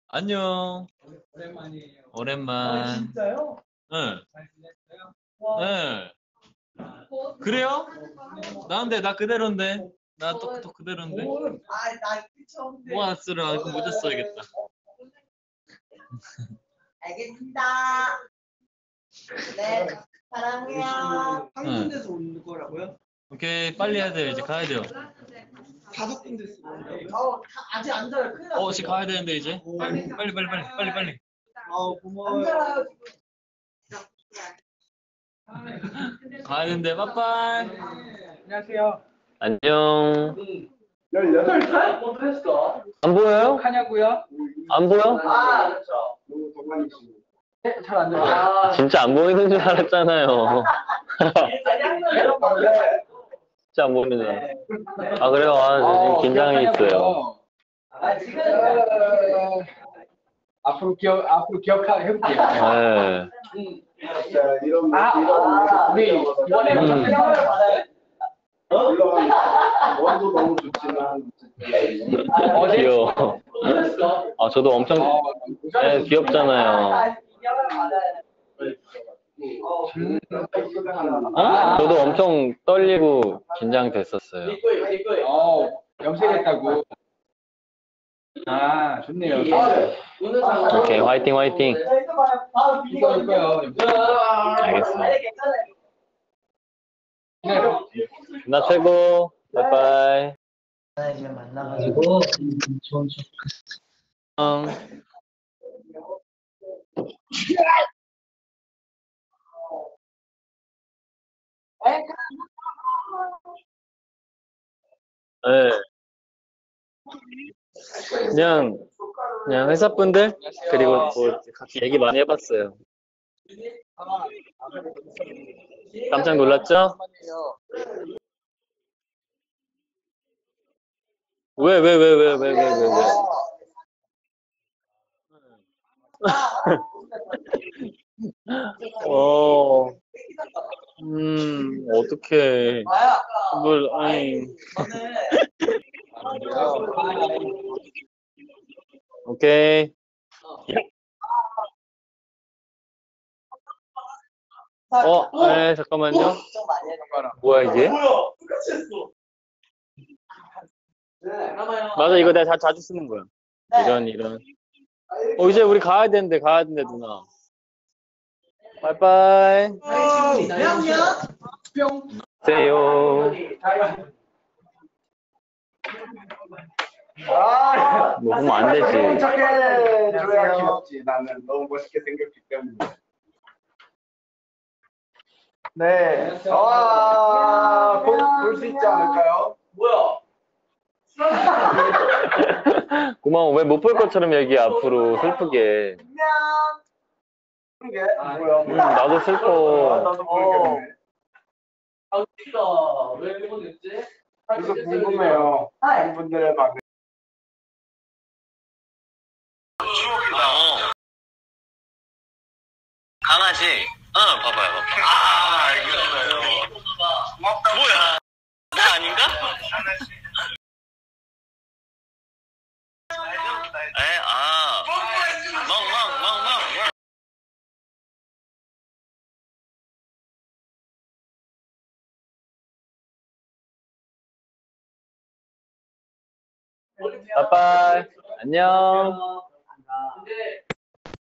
안녕. 오랜만이에요. 오랜만. 진짜요? 응. 잘 지냈어요? 응. 그래요? 나 그대로인데. 나 또 그대로인데. 나 그쵸. 뭐 안 쓰라. 이거 모자 써야겠다. 알겠습니다. 네, 사랑해요. 한 응. 군데서 오는 거라고요? 오케이. 빨리 해야 돼. 이제 가야 돼요. 5군데서 온다고요? 아직 안 자요. 큰일 났어요. 이제 가야 되는데 이제. 빨리. 고마워요. 안 자요, 가야 되는데. 빠빠이. 안녕하세요. 안녕. 18살? 뭐 했어? 안 보여요? 하냐고요? 안 보여? 그렇죠. 너무 동안이시고. 잘 안 들어요. 진짜 안 보이는 줄 알았잖아요. 진짜 안 보이는 줄 알았어. 아, 그래요? 저 지금 긴장이 있어요. 지금 앞으로 기억하게 해볼게요. 네. 우리 이번에 영화를 받아요? 물론 원도 너무 좋지만 귀여워. 저도 엄청 귀엽잖아요. 저도 엄청 떨리고 긴장됐었어요. 염색했다고. 좋네요. 오케이, 화이팅. 이거요. 알겠어. 나 최고. 바이바이. 이제 만나가지고 좋은 척. 네. 그냥 회사분들 그리고 뭐 같이 얘기 많이 해봤어요. 깜짝 놀랐죠? 왜? 어떡해. 아니. 오케이. 네, 잠깐만요. 뭐야, 이게? 맞아, 이거 내가 자주 쓰는 거야. 이런. 이제 우리 가야 되는데, 누나. 바이바이. 세요. 뭐 보면 안 되지. 착해줘야 귀엽지. 나는 너무 멋있게 생겼기 때문에. 네. 볼 수 있지 않을까요? 뭐야? 고마워. 왜 못 볼 것처럼 얘기해, 앞으로. 슬프게. 그러게. 뭐야? 나도 슬퍼. 나도 모르겠네. 그러니까 왜 이거 됐지? 그래서 궁금해요. 분들의 반응. 강아지. 봐봐요. 알겠어요. 고맙다. 뭐야? 나 아닌가? 멍. 빠빠이. 안녕.